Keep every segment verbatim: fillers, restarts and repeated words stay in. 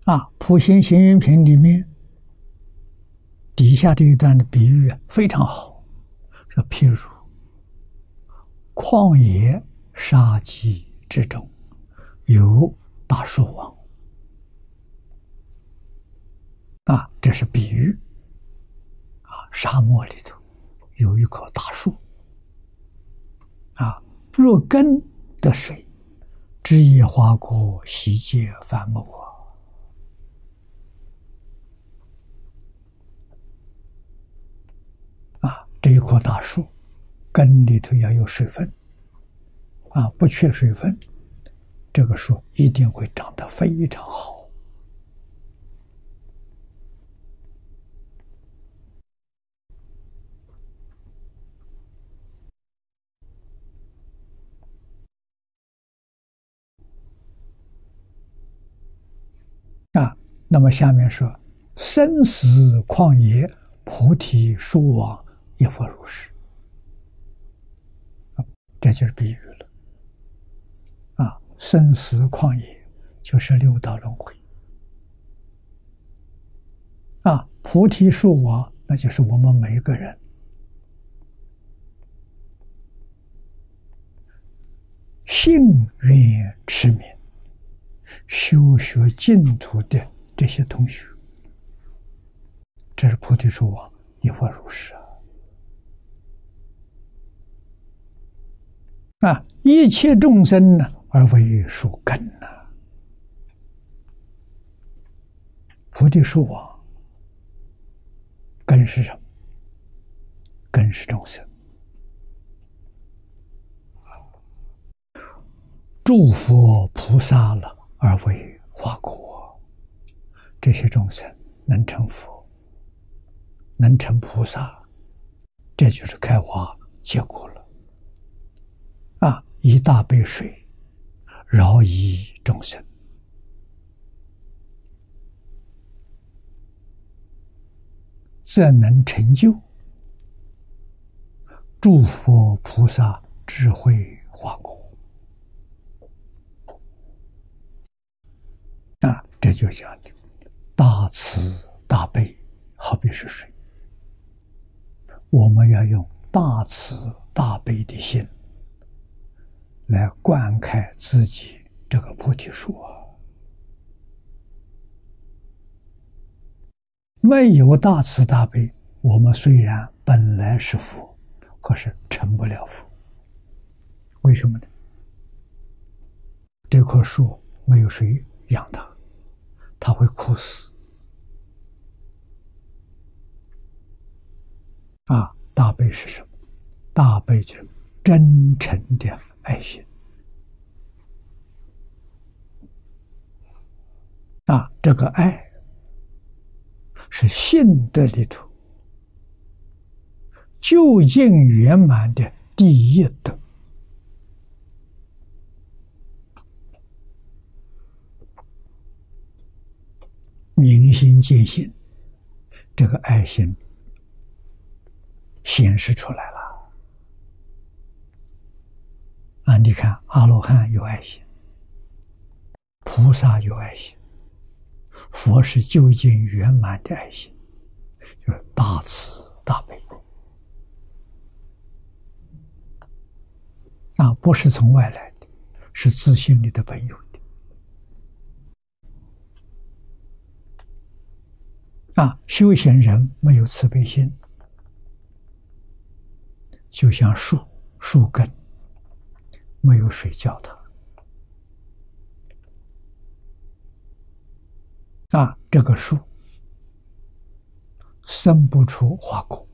啊，普贤行愿品里面底下这一段的比喻啊非常好，说譬如旷野沙棘之中有大树王，啊，这是比喻。啊，沙漠里头有一棵大树，啊，若根的水，枝叶花果，悉皆繁茂啊。啊，这一棵大树根里头要有水分，啊，不缺水分，这个树一定会长得非常好。啊，那么下面说，生死旷野，菩提树王，亦复如是。这就是比喻了。啊，生死旷野就是六道轮回。啊，菩提树王那就是我们每一个人信愿持名修学净土的这些同学，这是菩提树王，亦复如是啊！啊，一切众生呢，而为树根呐。菩提树王根是什么？根是众生。诸佛菩萨了，而为花果。这些众生能成佛，能成菩萨，这就是开花结果了。啊，一大杯水饶益众生，则能成就诸佛菩萨智慧花果。啊，这就讲的大慈大悲，好比是水，我们要用大慈大悲的心来灌溉自己这个菩提树啊。没有大慈大悲，我们虽然本来是佛，可是成不了佛。为什么呢？这棵树没有水养它，它会枯死。啊，大悲是什么？大悲就是真诚的爱心。啊，这个爱是信德里头究竟圆满的第一德。明心见性，这个爱心显示出来了。啊，你看阿罗汉有爱心，菩萨有爱心，佛是究竟圆满的爱心，就是大慈大悲。啊，不是从外来的，是自心里的本有的。啊，修行人没有慈悲心，就像树树根没有水浇它。啊，这个树生不出花果。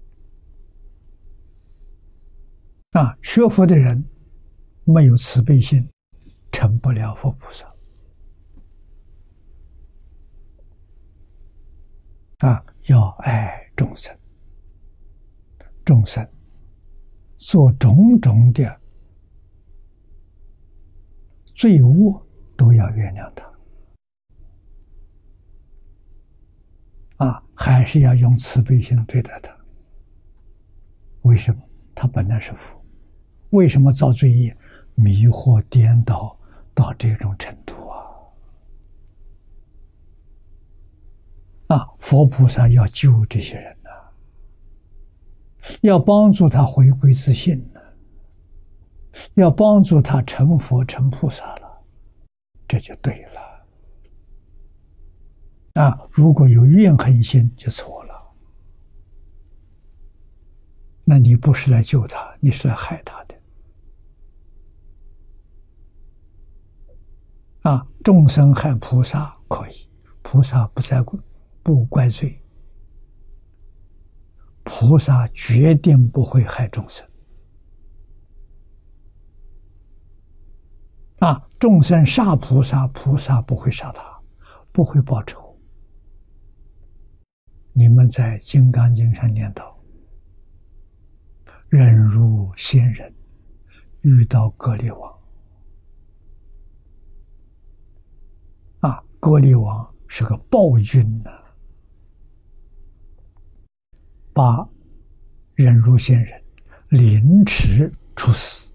啊，学佛的人没有慈悲心，成不了佛菩萨。啊，要爱众生，众生做种种的罪恶，都要原谅他。啊，还是要用慈悲心对待他。为什么？他本来是佛，为什么造罪业，迷惑颠倒到这种程度啊？ 啊，佛菩萨要救这些人呐、啊，要帮助他回归自信呢、啊，要帮助他成佛成菩萨了，这就对了。啊，如果有怨恨心就错了。那你不是来救他，你是来害他的。啊，众生害菩萨可以，菩萨不再不怪罪，菩萨决定不会害众生。啊，众生杀菩萨，菩萨不会杀他，不会报仇。你们在《金刚经》上念到，忍辱仙人遇到割裂王，啊，割裂王是个暴君呐、啊，把忍辱仙人凌迟处死。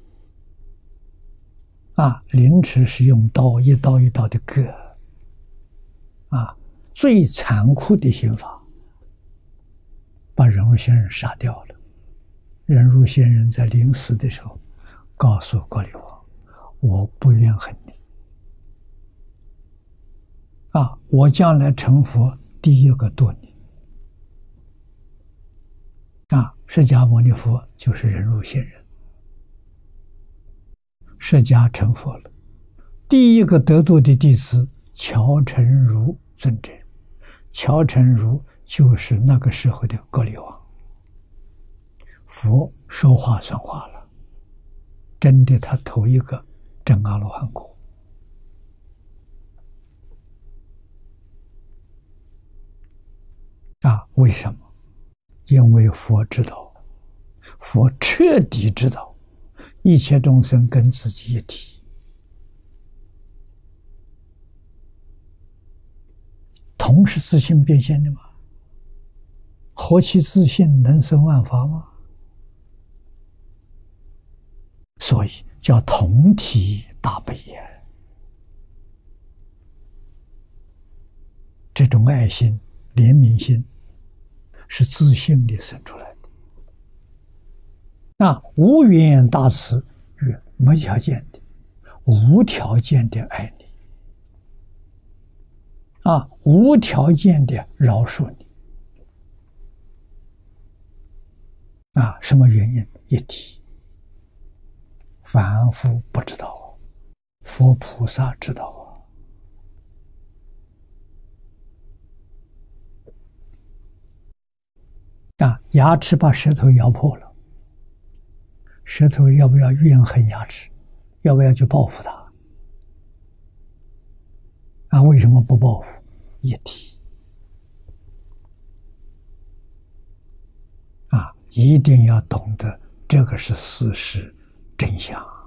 啊，凌迟是用刀一刀一刀的割，啊，最残酷的刑罚。把忍辱仙人杀掉了。忍辱仙人在临死的时候告诉割裂王：“我不怨恨你，啊，我将来成佛第一个度你。”啊，释迦牟尼佛就是忍辱仙人。释迦成佛了，第一个得度的弟子乔成儒尊者，乔成儒就是那个时候的割裂王。佛说话算话了，真的他头一个证阿罗汉果。啊，为什么？因为佛知道，佛彻底知道一切众生跟自己一体，同是自性变现的嘛，何其自性能生万法吗？所以叫同体大悲也。这种爱心、怜悯心是自性里生出来的。那无缘大慈，没条件的、无条件的爱你，啊，无条件的饶恕你，啊，什么原因？一体。凡夫不知道，佛菩萨知道啊！啊，牙齿把舌头咬破了，舌头要不要怨恨牙齿？要不要去报复他？啊，为什么不报复？一体。啊，一定要懂得这个是事实真相。